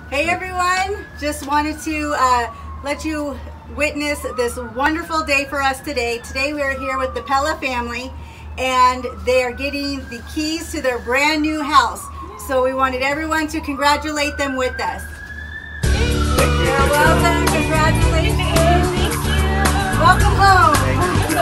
Hey everyone, just wanted to let you witness this wonderful day for us today. Today we are here with the Pella family and they are getting the keys to their brand new house. So we wanted everyone to congratulate them with us. Thank you. You're welcome, congratulations. Thank you. Welcome home.